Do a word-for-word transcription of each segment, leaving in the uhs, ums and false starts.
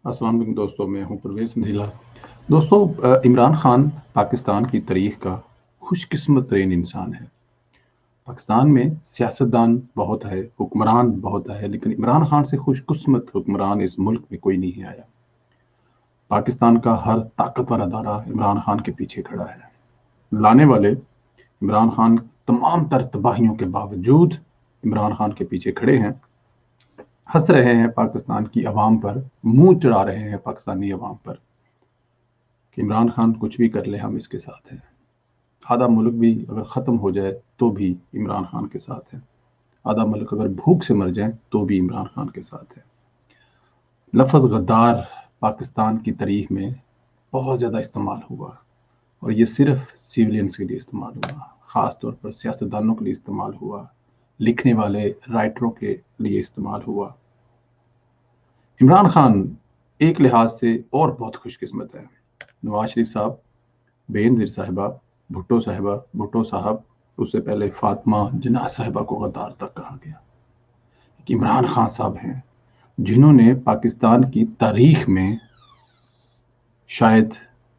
अस्सलाम वालेकुम दोस्तों, मैं हूं परवेज़ निला। दोस्तों, अ, इमरान खान पाकिस्तान की तारीख का खुशकिस्मत तरीन इंसान है। पाकिस्तान में सियासतदान बहुत है, हुक्मरान बहुत है, लेकिन इमरान खान से खुशकिस्मत हुक्मरान इस मुल्क में कोई नहीं आया। पाकिस्तान का हर ताकतवर अदारा इमरान खान के पीछे खड़ा है। लाने वाले इमरान खान तमाम तर तबाहियों के बावजूद इमरान खान के पीछे खड़े हैं, हंस रहे हैं पाकिस्तान की अवाम पर, मुंह चढ़ा रहे हैं पाकिस्तानी अवाम पर कि इमरान खान कुछ भी कर ले, हम इसके साथ हैं। आधा मुल्क भी अगर ख़त्म हो जाए तो भी इमरान खान के साथ है। आधा मुल्क अगर भूख से मर जाए तो भी इमरान खान के साथ है। लफ्ज़ गद्दार पाकिस्तान की तारीख में बहुत ज़्यादा इस्तेमाल हुआ और ये सिर्फ सिविलियंस के लिए इस्तेमाल हुआ, ख़ास तौर पर सियासतदानों के लिए इस्तेमाल हुआ, लिखने वाले राइटरों के लिए इस्तेमाल हुआ। इमरान खान एक लिहाज से और बहुत खुशकिस्मत है। नवाज शरीफ साहब, बेनज़ीर साहिबा, भुट्टो साहिबा, भुट्टो साहब, उससे पहले फातिमा जिन्ना साहिबा को गद्दार तक कहा गया। इमरान खान साहब हैं जिन्होंने पाकिस्तान की तारीख में शायद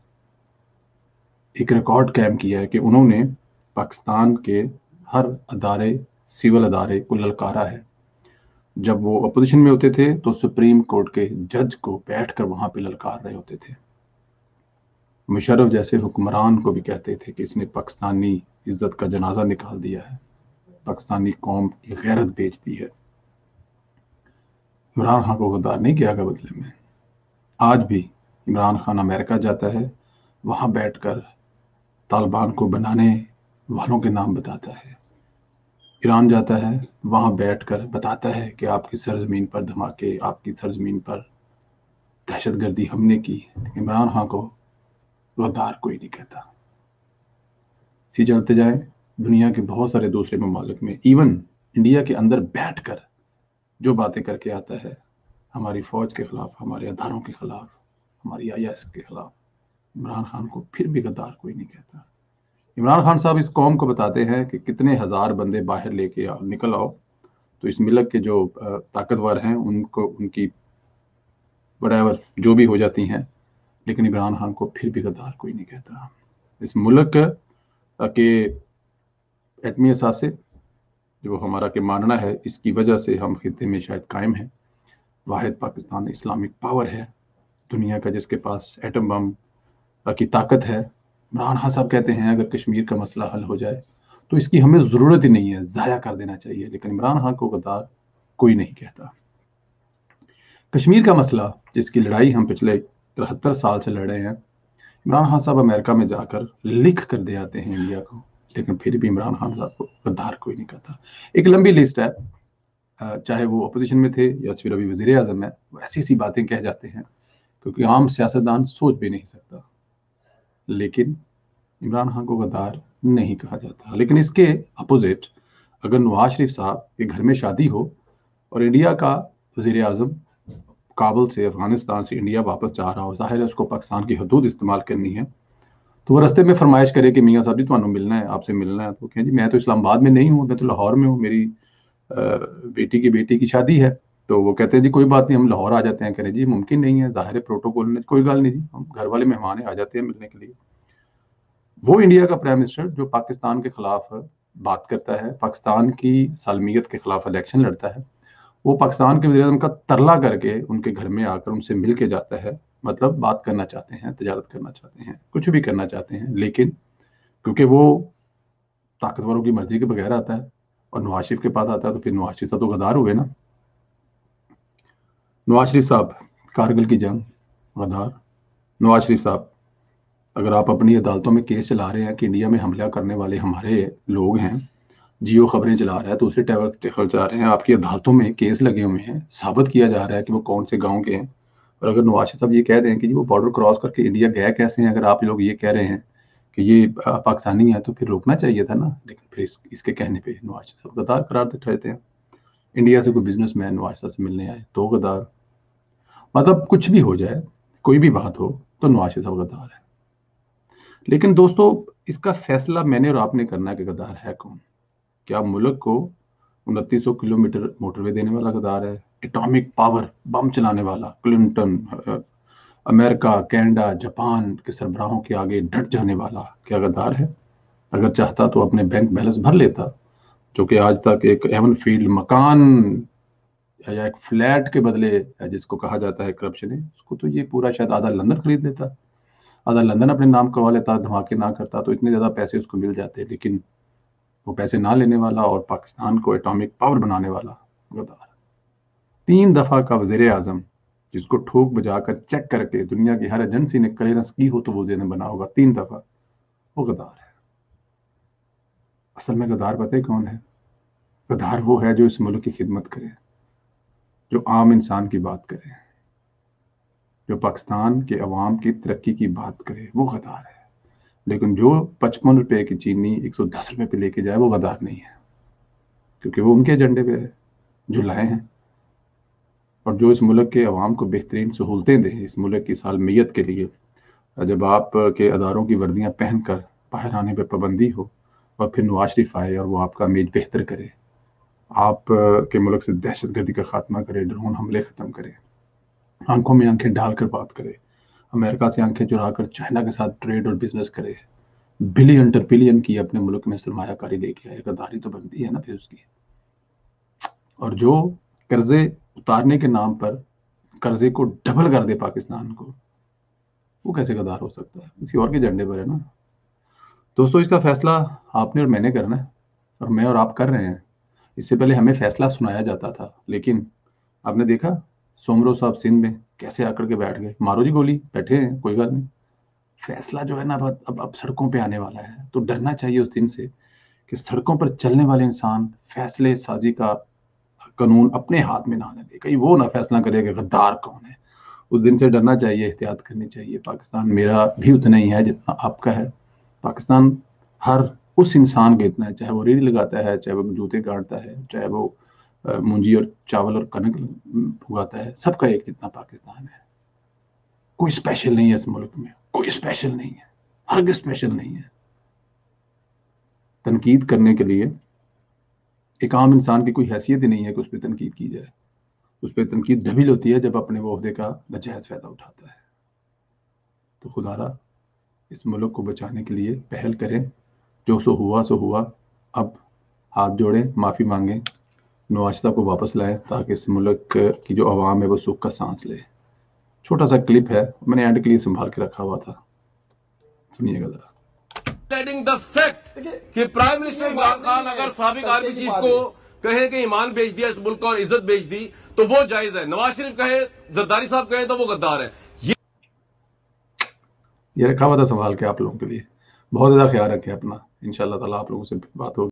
एक रिकॉर्ड कायम किया है कि उन्होंने पाकिस्तान के हर अदारे, सिविल अदारे को ललकारा है। जब वो अपोजिशन में होते थे तो सुप्रीम कोर्ट के जज को बैठकर वहां पे ललकार रहे होते थे। मुशर्रफ जैसे हुक्मरान को भी कहते थे कि इसने पाकिस्तानी इज्जत का जनाजा निकाल दिया है, पाकिस्तानी कौम की गैरत बेच दी है। इमरान खान को गद्दार नहीं किया गया बदले में। आज भी इमरान खान अमेरिका जाता है, वहां बैठकर तालिबान को बनाने वालों के नाम बताता है। ईरान जाता है, वहां बैठकर बताता है कि आपकी सरजमीन पर धमाके, आपकी सरजमीन पर दहशतगर्दी हमने की। इमरान खान को गद्दार कोई नहीं कहता। सी चलते जाए, दुनिया के बहुत सारे दूसरे ममालिक में, इवन इंडिया के अंदर बैठकर जो बातें करके आता है हमारी फौज के खिलाफ, हमारे अदारों के खिलाफ, हमारी आई एस के खिलाफ, इमरान खान को फिर भी गद्दार कोई नहीं कहता। इमरान खान साहब इस कौम को बताते हैं कि कितने हजार बंदे बाहर लेके आओ, निकल आओ, तो इस मिलक के जो ताकतवर हैं उनको उनकी वडेवर जो भी हो जाती हैं, लेकिन इमरान खान को फिर भी गद्दार कोई नहीं कहता। इस मुल्क के एटमी असासे जो हमारा के मानना है, इसकी वजह से हम खित्ते में शायद कायम हैं। वाहिद पाकिस्तान इस्लामिक पावर है दुनिया का जिसके पास एटम बम की ताकत है। इमरान खान साहब कहते हैं अगर कश्मीर का मसला हल हो जाए तो इसकी हमें ज़रूरत ही नहीं है, ज़ाया कर देना चाहिए, लेकिन इमरान खान को गद्दार कोई नहीं कहता। कश्मीर का मसला जिसकी लड़ाई हम पिछले तिहत्तर साल से लड़ रहे हैं, इमरान खान साहब अमेरिका में जाकर लिख कर दे आते हैं इंडिया को, लेकिन फिर भी इमरान खान साहब को गद्दार कोई नहीं कहता। एक लंबी लिस्ट है, चाहे वो अपोजिशन में थे या फिर अभी वजीर आजम है, वो ऐसी सी बातें कह जाते हैं क्योंकि आम सियासतदान सोच भी नहीं सकता। लेकिन इमरान खान को गद्दार नहीं कहा जाता। लेकिन इसके अपोजिट अगर नवाज शरीफ साहब के घर में शादी हो और इंडिया का वजीर आजम काबुल से, अफगानिस्तान से इंडिया वापस जा रहा हो, जाहिर है उसको पाकिस्तान की हदूद इस्तेमाल करनी है, तो वो रास्ते में फरमाइश करे कि मियाँ साहब जी तुम्हें मिलना है, आपसे मिलना है, तो कहें जी मैं तो इस्लामाबाद में नहीं हूँ, मैं तो लाहौर में हूँ, मेरी बेटी की बेटी की शादी है। तो वो कहते हैं जी कोई बात नहीं, हम लाहौर आ जाते हैं। कह रहे जी मुमकिन नहीं है, जाहिर है प्रोटोकॉल में, कोई गल नहीं जी, हम घर वाले मेहमान आ जाते हैं मिलने के लिए। वो इंडिया का प्राइम मिनिस्टर जो पाकिस्तान के खिलाफ बात करता है, पाकिस्तान की सालमियत के खिलाफ इलेक्शन लड़ता है, वो पाकिस्तान के वज़ीर आज़म का तरला करके उनके घर में आकर उनसे मिल के जाता है। मतलब बात करना चाहते हैं, तजारत करना चाहते हैं, कुछ भी करना चाहते हैं, लेकिन क्योंकि वो ताकतवरों की मर्जी के बगैर आता है और नवाज शरीफ के पास आता है, तो फिर नवाज शरीफ साहब तो गद्दार हुए ना। नवाज शरीफ साहब कारगिल की जंग, गद्दार। नवाज शरीफ साहब अगर आप अपनी अदालतों में केस चला रहे हैं कि इंडिया में हमला करने वाले हमारे लोग हैं, जियो खबरें चला रहा है, दूसरे टावर चला रहे हैं, आपकी अदालतों में केस लगे हुए हैं, साबित किया जा रहा है कि वो कौन से गांव के हैं, और अगर नवाज शरीफ साहब ये कह रहे हैं कि वो बॉर्डर क्रॉस करके इंडिया गए कैसे हैं, अगर आप लोग ये कह रहे हैं कि ये पाकिस्तानी है, तो फिर रोकना चाहिए था ना। लेकिन फिर इस, इसके कहने पर नवाज शरीफ साहब गद्दार करार देते हैं। इंडिया से कोई बिजनेसमैन नवाज साहब से मिलने आए तो गद्दार। मतलब कुछ भी हो जाए, कोई भी बात हो, तो नवाज शरीफ साहब गद्दार है। लेकिन दोस्तों, इसका फैसला मैंने और आपने करना है कि गद्दार है कौन। क्या मुल्क को उनतीस सौ किलोमीटर मोटरवे देने वाला गद्दार है, एटॉमिक पावर, बम चलाने वाला क्लिंटन, अमेरिका, कनाडा, जापान के सरबराहों के आगे डट जाने वाला क्या गद्दार है? अगर चाहता तो अपने बैंक बैलेंस भर लेता, जो कि आज तक एक एवन फील्ड मकान या एक फ्लैट के बदले, जिसको कहा जाता है करप्शन है, उसको तो ये पूरा शायद आधा लंदन खरीद लेता, आधा लंदन अपने नाम करवा लेता, धमाके ना करता तो इतने ज्यादा पैसे उसको मिल जाते। लेकिन वो पैसे ना लेने वाला और पाकिस्तान को एटॉमिक पावर बनाने वाला गद्दार, तीन दफा का वजीर आजम, जिसको ठोक बजाकर चेक करके दुनिया की हर एजेंसी ने क्लियरेंस की हो तो वो देने बना होगा तीन दफा, वो गद्दार है। असल में गद्दार पता है कौन है? गद्दार वो है जो इस मुल्क की खिदमत करे, जो आम इंसान की बात करे, जो पाकिस्तान के अवाम की तरक्की की बात करे, वो गद्दार है। लेकिन जो पचपन रुपए की चीनी एक सौ दस रुपए पे लेके जाए वो गद्दार नहीं है, क्योंकि वो उनके एजेंडे पे है जो लाए हैं। और जो इस मुल्क के अवाम को बेहतरीन सहूलतें दे, इस मुल्क की सालमियत के लिए जब आप के अदारों की वर्दियां पहनकर बाहर आने पर पाबंदी हो और फिर नवाज शरीफ आए और वो आपका इमेज बेहतर करे, आप के मुल्क से दहशत गर्दी का खात्मा करे, ड्रोन हमले ख़त्म करे, आंखों में आंखें डालकर बात करे, अमेरिका से आंखें चुराकर चाइना के साथ ट्रेड और बिजनेस करे, बिलियन ट्रिलियन की अपने मुल्क में सरमायाकारी लेके आए, गद्दारी तो बनती है ना फिर उसकी। और जो कर्जे उतारने के नाम पर कर्जे को डबल कर दे पाकिस्तान को, वो कैसे गद्दार हो सकता है? किसी और के एजेंडे पर है ना। दोस्तों, इसका फैसला आपने और मैंने करना है, और मैं और आप कर रहे हैं। इससे पहले हमें फैसला सुनाया जाता था, लेकिन आपने देखा सोमरो साहब सिंध में कैसे आकर के बैठ गए, मारो जी गोली, बैठे हैं, कोई बात नहीं। फैसला जो है ना अब अब अब सड़कों पे आने वाला है, तो डरना चाहिए उस दिन से कि सड़कों पर चलने वाले इंसान फैसले साजी का कानून अपने हाथ में ना ले, कहीं वो ना फैसला करे कि गद्दार कौन है। उस दिन से डरना चाहिए, एहतियात करनी चाहिए। पाकिस्तान मेरा भी उतना ही है जितना आपका है। पाकिस्तान हर उस इंसान का इतना है, चाहे वो रेडी लगाता है, चाहे वो जूते काटता है, चाहे वो मूंजी और चावल और कनक उगाता है, सबका एक जितना पाकिस्तान है। कोई स्पेशल नहीं है इस मुल्क में, कोई स्पेशल नहीं है, हर स्पेशल नहीं है। तनकीद करने के लिए एक आम इंसान की कोई हैसियत ही नहीं है कि उस पर तनकीद की जाए। उस पर तनकीद दबिल होती है जब अपने वो ओहदे का नाजायज फायदा उठाता है। तो खुदारा इस मुल्क को बचाने के लिए पहल करें। जो सो हुआ सो हुआ, अब हाथ जोड़ें, माफ़ी मांगें, नवाज साहब को वापस लाएं, ताकि इस मुल्क की जो आवाम है वो सुख का सांस ले। छोटा सा क्लिप है, मैंने एंड के लिए संभाल के रखा हुआ था, सुनिएगा जरा। द फैक्ट कि प्राइम मिनिस्टर इमरान खान अगर साबिक आर्मी चीफ को कहे कि ईमान बेच दिया इस मुल्क का और इज्जत बेच दी तो वो जायज है, नवाज शरीफ कहे, जरदारी साहब कहे तो वो गद्दार है। ये ये रखा हुआ था संभाल के आप लोगों के लिए। बहुत ज्यादा ख्याल रखें अपना। इंशाअल्लाह ताला आप लोगों से बात होगी।